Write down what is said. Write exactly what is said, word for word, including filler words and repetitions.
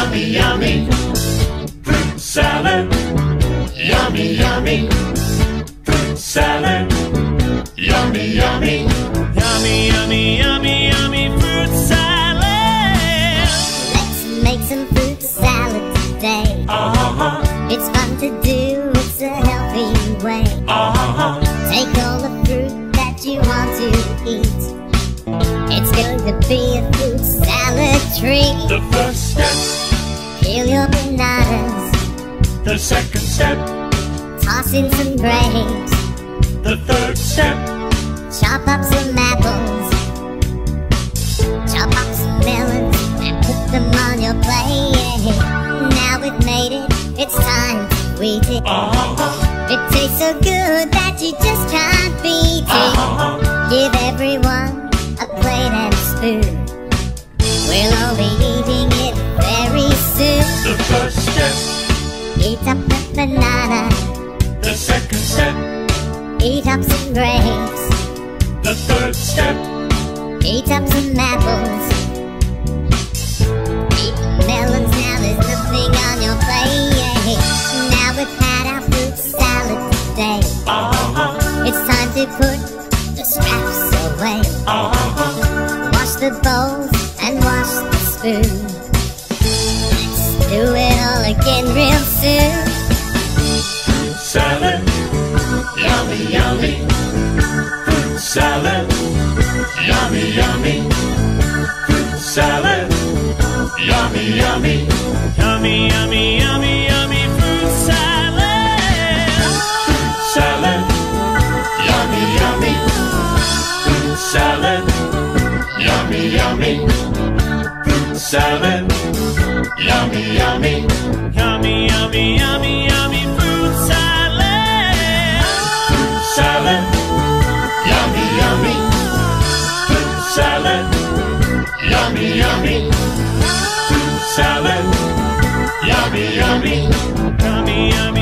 yummy, yummy. Fruit salad, yummy, yummy. Fruit salad, yummy, yummy. Yummy, yummy, yummy, yummy fruit salad. Let's make some fruit salad today. Uh-huh. It's fun to do, it's a healthy way. Uh-huh. Take all the fruit that you want to eat. It's going to be a fruit salad treat. The first step, Peel your bananas, the second step, toss in some grapes, the third step, chop up some apples, chop up some melons, and put them on your plate. Now we've made it, it's time to eat it. uh-huh. It tastes so good that you just can't beat it. Uh-huh. Give everyone a plate and a spoon. We'll all be eating it very soon. The first step, Eat up the banana, the second step, eat up some grapes, the third step, eat up some apples, eat the melons. Now there's nothing on your plate. Now we've had our fruit salad today. uh-huh. It's time to put the scraps away. Uh-huh. Wash the bowls and wash the spoon. Let's do it all again real soon. Fruit salad, yummy, yummy. Fruit salad, yummy, yummy. Fruit salad, yummy, yummy. Yummy, yummy, yummy, yummy fruit salad. Fruit salad, yummy, yummy. Fruit salad, yummy, yummy. Fruit salad, yummy, yummy. Yummy, yummy, yummy, yummy fruit salad. Fruit salad, yummy, yummy. Fruit salad, yummy, yummy. Fruit salad, yummy, yummy. Yummy, yummy.